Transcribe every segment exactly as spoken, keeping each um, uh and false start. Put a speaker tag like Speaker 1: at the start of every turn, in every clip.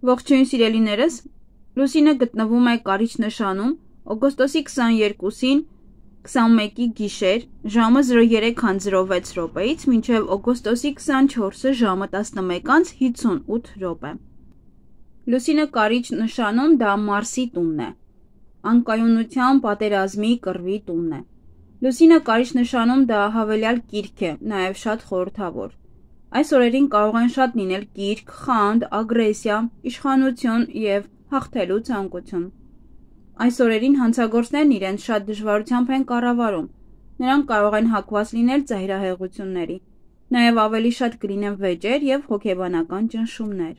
Speaker 1: Ողջույն սիրելիներս, Լուսինը գտնվում է Կարիճ նշանում օգոստոսի քսաներկուսին քսանմեկի գիշեր ժամը զրո երեք զրո վեց րոպեից մինչև օգոստոսի քսանչորսը ժամը տասնմեկ հինգսունութ րոպե։ Լուսինը Կարիճ նշանում դա Մարսի տունն է, անկայունության, պատերազմի, կռվի տունն է։ Լուսինը Կարիճ նշանում դա հավելյալ կիրք է, նաև շատ խորհրդավոր։ Այս օրերին կարող են շատ լինել կիրք, խանդ, ագրեսիա, իշխանություն և հաղթելու ցանկություն։ Այս օրերին հանցագործներն իրենց շատ դժվարությամբ են կառավարում, նրանք կարող են հակված լինել ծայրահեղությունների, նաև ավելի շատ կլինեն վեճեր և հոգեբանական ճնշումներ։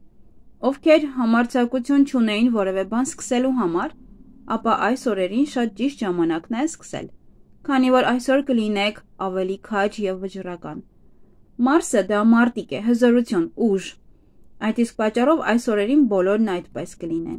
Speaker 1: Ովքեր համարձակություն չունեին որևէ բան սկսելու համար, ապա այս օրերին շատ ճիշտ ժամանակն է սկսել, քանի որ այսօր կլինեք ավելի քաջ և վճռական։ Մարսը դա մարտիկ է, հզորություն, ուժ։ Այդ իսկ պատճառով այս օրերին բոլորն այդպես կլինեն։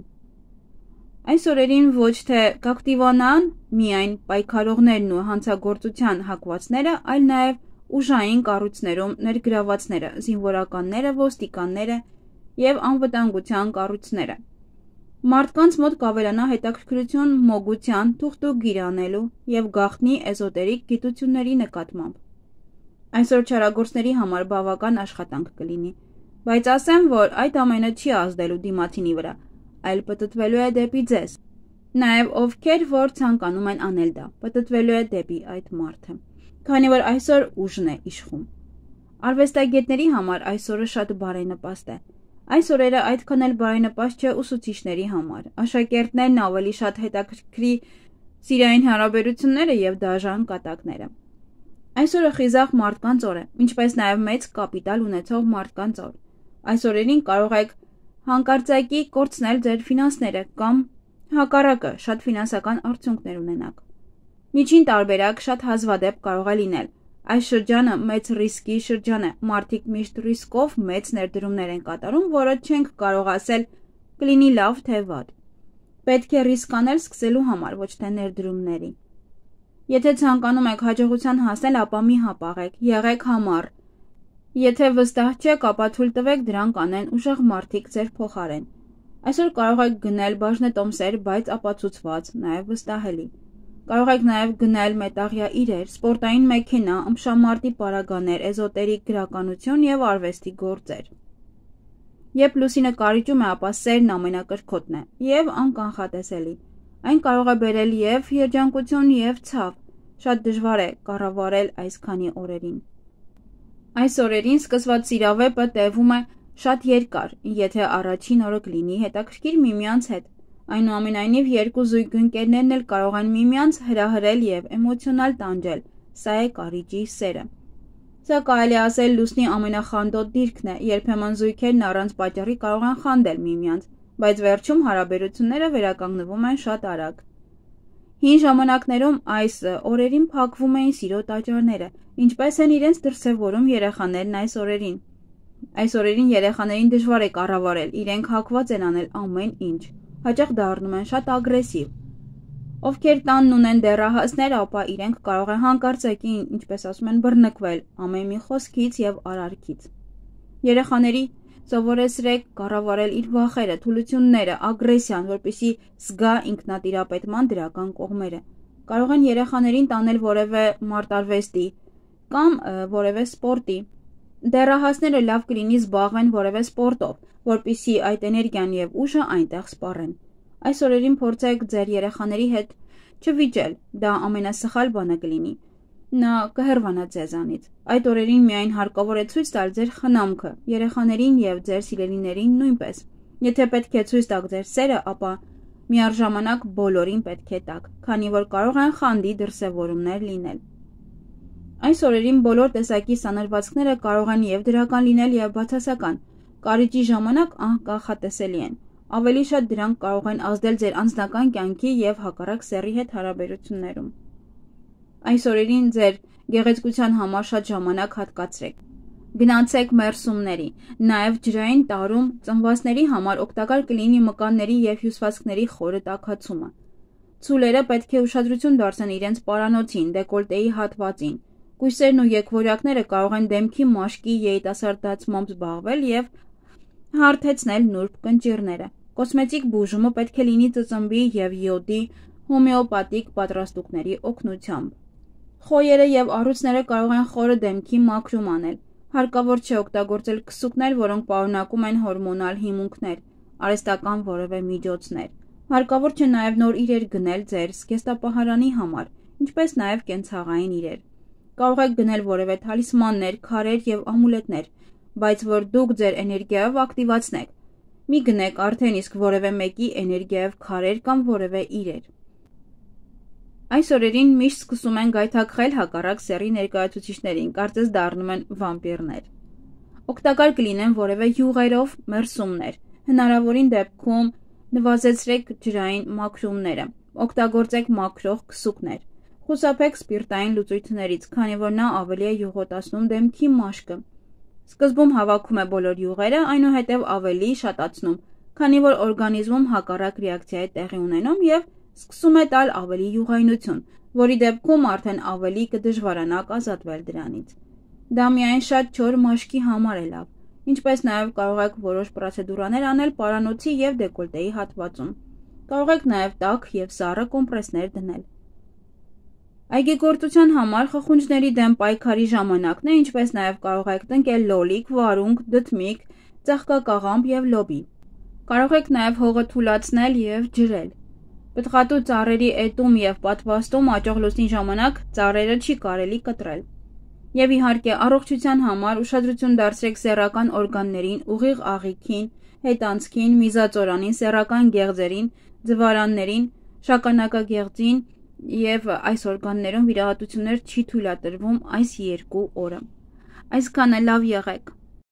Speaker 1: Այս օրերին ոչ թե կակտիվանան միայն պայքարողներն ու հանցագործության հակվածները, այլ նաև ուժային կառույցներում ներգրավվածները, զինվորականները, ոստիկանները և անվտանգության կառույցները։ Մարդկանց մոտ կավելանա հետաքրքրություն մոգության, թուղթ ու գիր անելու և գաղտնի էզոտերիկ գիտությունների նկատմամբ։ Այսօր չարագործների համար բավական աշխատանք կլինի, բայց ասեմ, որ այդ ամենը չի ազդելու դիմացինի վրա, այլ պտտվելու է դեպի ձեզ։ Նաև ովքեր որ ցանկանում են անել դա, պտտվելու է դեպի այդ մարդը, քանի որ այսօր ուժն է իշխում։ Արվեստագետների համար այսօրը շատ բարենպաստ է։ Այս օրերը այդքան էլ բարենպաստ չէ ուսուցիչների համար, աշակերտներն ավելի շատ հետաքրքրի սիրային հարաբերությունները և դաժան կատակները։ Այսօրը խիզախ մարդկանց օր է, ինչպես նաև մեծ կապիտալ ունեցող մարդկանց օր։ Այս օրերին կարող եք հանկարծակի կորցնել ձեր ֆինանսները կամ հակառակը շատ ֆինանսական արդյունքներ ունենաք։ Միջին տարբերակ շատ հազվադեպ կարող է լինել։ Այս շրջանը մեծ ռիսկի շրջան է, մարդիկ միշտ ռիսկով մեծ ներդրումներ են կատարում, որը չենք կարող ասել կլինի լավ թե վատ։ Պետք է ռիսկ անել սկսելու համար, ոչ թե ներդրումների։ Եթե ցանկանում եք հաջողության հասնել, ապա մի հապաղեք, եղեք համառ։ Եթե վստահ չեք, ապա թույլ տվեք դրանք անեն ուժեղ մարդիկ ձեր փոխարեն։ Այսօր կարող եք գնել բաժնետոմսեր, բայց ապացուցված, նաև վստահելի։ Կարող եք նաև գնել մետաղյա իրեր, սպորտային մեքենա, ըմբշամարտի պարագաներ, էզոտերիկ գրականություն և արվեստի գործեր։ Երբ Լուսինը Կարիճում է, ապա սերն ամենակրքոտն է և անկանխատեսելի։ Այն կարող է բերել և երջանկություն, և ցավ։ Շատ դժվար է կառավարել այսքանի օրերին։ Այս օրերին սկսված սիրավեպը տևում է շատ երկար, եթե առաջին օրը կլինի հետաքրքիր միմյանց հետ։ Այնուամենայնիվ երկու զույգ ընկերներն էլ կարող են միմյանց հրահրել և էմոցիոնալ տանջել։ Սա է Կարիճի սերը։ Սա կարելի ասել լուսնի ամենախանդոտ դիրքն է, երբեմն զույգերն առանց պատճառի կարող են խանդել միմյանց, բայց վերջում հարաբերությունները վերականգնվում են շատ արագ։ Հին ժամանակներում այս օրերին փակվում էին սիրո տաճարները, ինչպես են իրենց դրսևորում երեխաներն այս օրերին։ Այս օրերին երեխաներին դժվար է կառավարել, իրենք հակված են անել ամեն ինչ, հաճախ դառնում են շատ ագրեսիվ։ Ովքեր տանն ունեն դեռահասներ, ապա իրենք կարող են հանկարծակի, ինչպես ասում են, բռնկվել ամեն մի խոսքից և արարքից։ Երեխաների սովորեցրեք կառավարել իր վախերը, թուլությունները, ագրեսիան, որպեսզի զգա ինքնատիրապետման դրական կողմերը։ Կարող են երեխաներին տանել որևէ մարտարվեստի կամ որևէ սպորտի։ Դեռահասները լավ կլինի զբաղվեն որևէ սպորտով, որպեսզի այդ էներգիան և ուժը այնտեղ սպառեն։ Այս օրերին փորձեք ձեր երեխաների հետ չվիճել, դա ամենասխալ բանը կլինի։ Նա կհեռվանա ձեզանից։ Այդ օրերին միայն հարկավոր է ցույց տալ ձեր խնամքը երեխաներին և ձեր սիրելիներին նույնպես։ Եթե պետք է ցույց տաք ձեր սերը, ապա միառժամանակ բոլորին պետք է տաք, քանի որ կարող են խանդի դրսևորումներ լինել։ Այս օրերին բոլոր տեսակի սանրվածքները կարող են և դրական լինել, և բացասական։ Կարիճի ժամանակ անկանխատեսելի են։ Ավելի շատ դրանք կարող են ազդել ձեր անձնական կյանքի և հակառակ սեռի հետ հարաբերություններում։ Այս օրերին ձեր գեղեցկության համար շատ ժամանակ հատկացրեք։ Գնացեք մերսումների, նաև ջրային տարում ծնվածների համար օգտակար կլինի մկանների և հյուսվածքների խորը տաքացումը։ Ցուլերը պետք է ուշադրություն դարձնեն իրենց պարանոցին, դեկոլտեի հատվածին։ Կույսերն ու եկվորյակները կարող են դեմքի մաշկի երիտասարդացմամբ զբաղվել և Հարթեցնել նուրբ կնճիռները։ Կոսմետիկ բուժումը պետք է լինի ծծմբի և յոդի հոմեոպաթիկ պատրաստուկների օգնությամբ։ Խոյերը և առյուծները կարող են խորը դեմքի մաքրում անել։ Հարկավոր չէ օգտագործել քսուկներ, որոնք պարունակում են հորմոնալ հիմունքներ, արհեստական որևէ միջոցներ։ Հարկավոր չէ նաև նոր իրեր գնել ձեր զգեստապահարանի համար, ինչպես նաև կենցաղային իրեր։ Կարող եք գնել որևէ թալիսմաններ, քարեր և ամուլետներ, բայց որ դուք ձեր էներգիայով ակտիվացնեք։ Մի գնեք արդեն իսկ որևէ մեկի էներգիայով քարեր կամ որևէ իրեր։ Այս օրերին միշտ սկսում են գայթակղել հակառակ սեռի ներկայացուցիչներին, կարծես դառնում են վամպիրներ։ Օգտակար կլինեն որևէ յուղերով մերսումներ։ Հնարավորին դեպքում նվազեցրեք ջրային մաքրումները, օգտագործեք մաքրող քսուկներ։ Խուսափեք սպիրտային լուծույթներից, քանի որ նա ավելի է յուղոտացնում դեմքի մաշկը։ Սկզբում հավաքում է բոլոր յուղերը, այնուհետև ավելի շատացնում, քանի որ օրգանիզմում հակառակ ռեակցիա է տեղի ունենում և սկսում է տալ ավելի յուղայնություն, որի դեպքում արդեն ավելի կդժվարանաք ազատվել դրանից։ Դա միայն շատ չոր մաշկի համար է լավ, ինչպես նաև կարող եք որոշ պրոցեդուրաներ անել պարանոցի և դեկոլտեի հատվածում։ Կարող եք նաև տաք և սառը կոմպրեսներ դնել։ Այգեգործության համար խխունջների դեմ պայքարի ժամանակն է, ինչպես նաև կարող եք տնկել լոլիկ, վարունգ, դդմիկ, ծաղկակաղամբ և լոբի։ Կարող եք նաև հողը թուլացնել և ջրել։ Պտղատու ծառերի էտում և պատվաստում աճող լուսնի ժամանակ ծառերը չի կարելի կտրել։ Եվ իհարկե առողջության համար ուշադրություն դարձրեք սեռական օրգաններին, ուղիղ աղիքին, հետանցքին, միզածորանին, սեռական գեղձերին, ձվարաններին, շագանակագեղձին և այս օրգաններում վիրահատություններ չի թույլատրվում այս երկու օրը։ Այսքանը լավ եղեք։